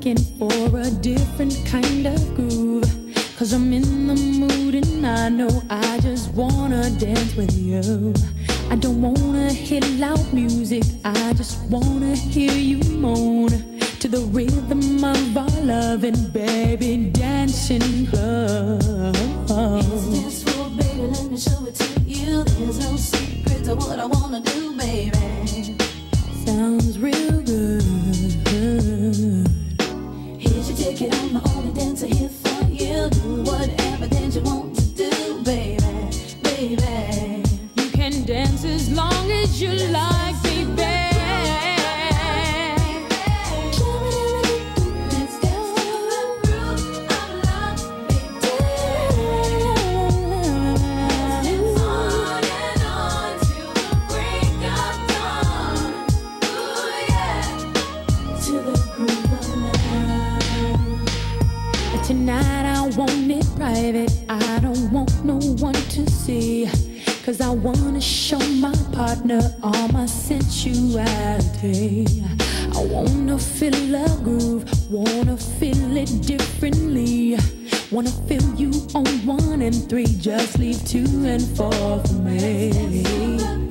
looking for a different kind of groove. Cause I'm in the mood and I know I just wanna dance with you. I don't wanna hear loud music, I just wanna hear you moan to the rhythm of our loving, baby, dancing club. It's this floor, baby, let me show it to you. There's no secret to what I wanna do, baby. Sounds real good. Here's your ticket, I'm the only dancer here for you. Do whatever dance you want to do, baby, baby. You can dance as long as you like, baby. Let's dance to the groove of love, baby. Dance on and on till the break of dawn. Ooh yeah, to the groove of love. Tonight I want it private, I don't want no one to see. Cause I wanna show my partner all my sensuality. I wanna feel a groove, wanna feel it differently. Wanna feel you on 1 and 3, just leave 2 and 4 for me.